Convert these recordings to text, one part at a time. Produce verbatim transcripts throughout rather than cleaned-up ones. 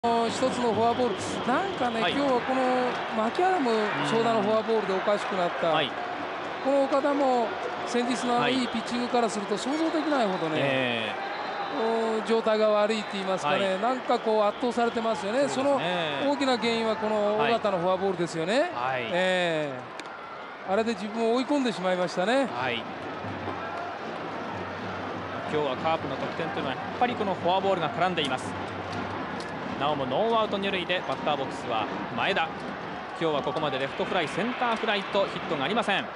一つのフォアボール、なんかね、はい、今日はこのマキアラム長打のフォアボールでおかしくなった、はい、この岡田も先日のあのいいピッチングからすると想像できないほどね、えー、状態が悪いって言いますかね、はい、なんかこう圧倒されてますよね。その大きな原因はこの尾形のフォアボールですよね。はい、えー、あれで自分を追い込んでしまいましたね。はい、 今日はカープの得点というのはやっぱりこのフォアボールが絡んでいます。なおもノーアウト二塁でバッターボックスは前田。今日はここまでレフトフライ、センターフライとヒットがありません。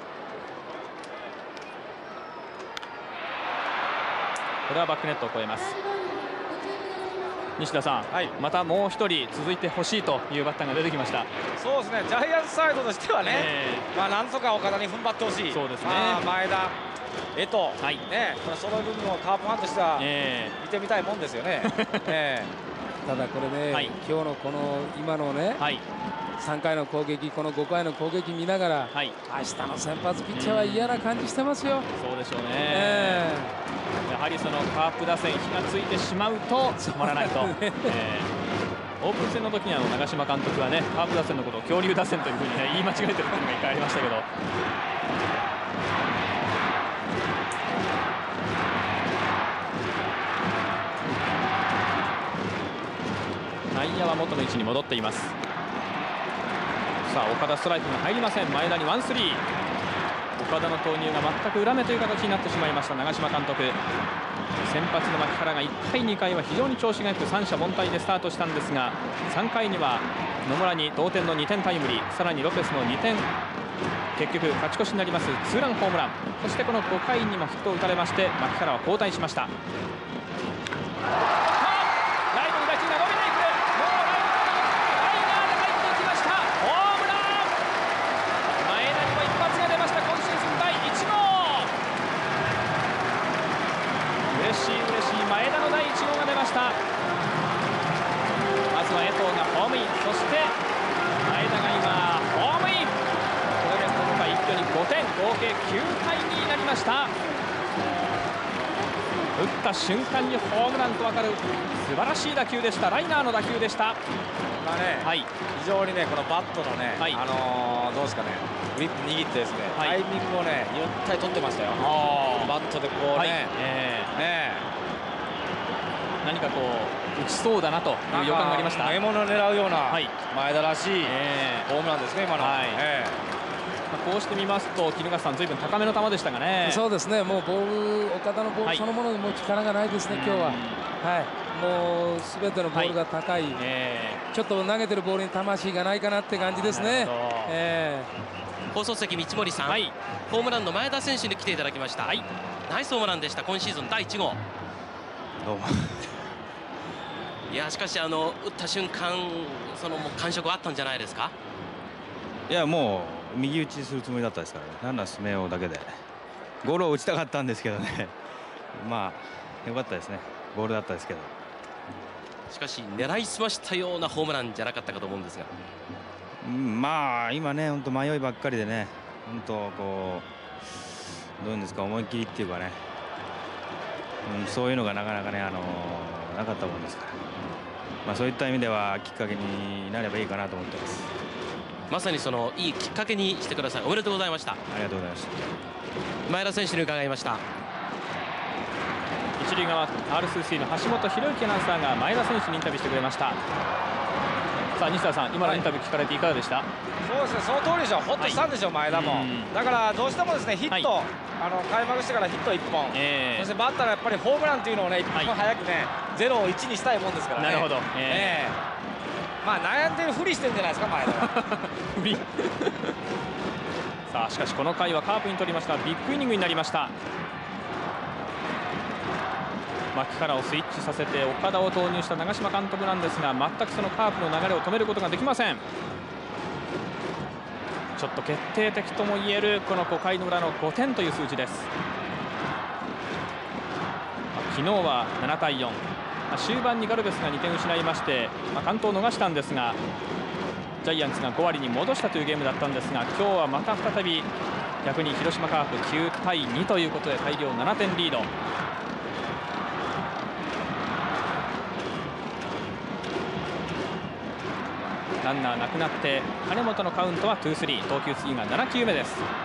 これはバックネットを越えます。西田さん、はい、またもう一人続いてほしいというバッターが出てきました。 そうですね、ジャイアンツサイドとしてはね、えー、まあなんとか岡田に踏ん張ってほしい。 そうですね、 前田、江藤、はい、ね、その部分をカープファンとしては見てみたいもんですよね。えーただこれね、はい、今日のこの今のね、はい、さんかいの攻撃、このごかいの攻撃見ながら、はい、明日の先発ピッチャーは嫌な感じしてますよ。 そうでしょうね、えー、やはりそのカープ打線火がついてしまうと止まらないと、ねえー、オープン戦の時にあの長嶋監督はね、カープ打線のことを恐竜打線というふうに、ね、言い間違えてることがいっかいありましたけど。内野は元の位置に戻っています。さあ岡田ストライクが入りません。前田にワンスリー。岡田の投入が全く裏目という形になってしまいました長嶋監督。先発の牧原がいっかいにかいは非常に調子がよく三者凡退でスタートしたんですが、さんかいには野村に同点のにてんタイムリー、さらにロペスのにてん、結局勝ち越しになりますツーランホームラン。そしてこのごかいにもヒットを打たれまして牧原は交代しました。前田のだいいち号が出ました。まずは江藤がホームイン、そして前田が今ホームイン。これでこの回一挙にごてん、合計きゅうたいにになりました。打った瞬間にホームランと分かる素晴らしい打球でした。ライナーの打球でした。 今ね、はい、非常にねこのバットのね、はい、あのー、どうですかね、グリップ握ってですね、はい、タイミングをねゆったり取ってましたよ。バットでこうね、はい、えー、ね何かこう打ちそうだなという予感がありました。 獲物を狙うような前田らしいホームランですね今の。はい、えー、こうしてみますと衣笠さん、ずいぶん高めの球でしたがね。 そうですね、もうボール、岡田のボールそのものにも力がないですね、はい、今日は。はい、もうすべてのボールが高い、はい、えー、ちょっと投げてるボールに魂がないかなって感じですね。えー、放送席、道森さん、はい、ホームランの前田選手に来ていただきました。はい、ナイスホームランでした、今シーズンだいいち号。どうもいやしかしあの打った瞬間そのもう感触はあったんじゃないですか。 いやもう右打ちするつもりだったですからね。ランナー進めようだけでゴロを打ちたかったんですけどね。まあ良かったですね。ボールだったですけど、 しかし狙いすましたようなホームランじゃなかったかと思うんですが、 うん、まあ今ね本当迷いばっかりでね、本当こうどういうんですか、思い切りっていうかね、うん、そういうのがなかなかね、あのー、なかったもんですから、まあ、そういった意味ではきっかけになればいいかなと思ってます。 まさにそのいいきっかけにしてください。おめでとうございました。ありがとうございました。 前田選手に伺いました。 一塁側 アールツーシー の橋本博之アナウンサーが前田選手にインタビューしてくれました。さあ西田さん、今のインタビュー聞かれていかがでした？はい、 そうですね、その通りでしょう。ほっとしたんでしょう、はい、前田も。だからどうしてもですねヒット、はい、あの開幕してからヒットいっぽん、えー、そしてバッターがやっぱりホームランというのをねいっぽん早くね、はい、ゼロをいちにしたいもんですからね。 なるほど、 えー、まあ悩んでるふりしてるんじゃないですか前田は。 ふりさあしかしこの回はカープに取りましたビッグイニングになりました。牧原をスイッチさせて岡田を投入した長嶋監督なんですが、全くそのカープの流れを止めることができません。ちょっと決定的ともいえるこのごかいの裏のごてんという数字です。昨日はななたいよん、終盤にガルベスがにてん失いまして、まあ、完投を逃したんですが、ジャイアンツがごわりに戻したというゲームだったんですが、今日はまた再び逆に広島カープきゅうたいにということで大量ななてんリード。 ランナーなくなって金本のカウントはツースリー、投球次がなな球目です。これ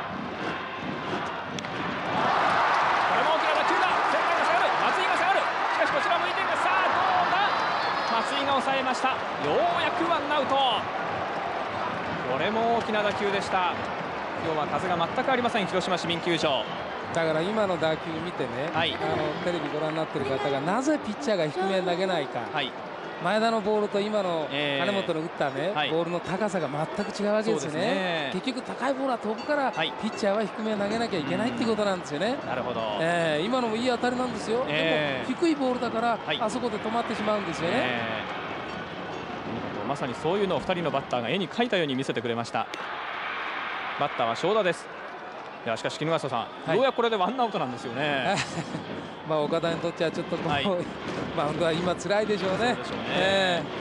も大きな打球だ。センターが下がる、松井が下がる。しかしこちら向いている。さあどうだ。松井が抑えました。ようやくワンアウト。これも大きな打球でした。今日は風が全くありません、広島市民球場。 だから今の打球見てね、はい、あのテレビご覧になってる方がなぜピッチャーが低めに投げないか、はい、前田のボールと今の金本の打ったね、えー、ボールの高さが全く違うわけですよ ね, ね結局高いボールは飛ぶから、はい、ピッチャーは低めに投げなきゃいけないっていうことなんですよね。 なるほど、 えー、今のもいい当たりなんですよ、えー、でも低いボールだから、はい、あそこで止まってしまうんですよね、えー、まさにそういうのをふたりのバッターが絵に描いたように見せてくれました。バッターは正田です。いやしかし衣笠さん、はい、ようやくこれでワンアウトなんですよね。 まあ岡田にとってはちょっとこう、はい、まあ本当は今辛いでしょうね。そうでしょうね、えー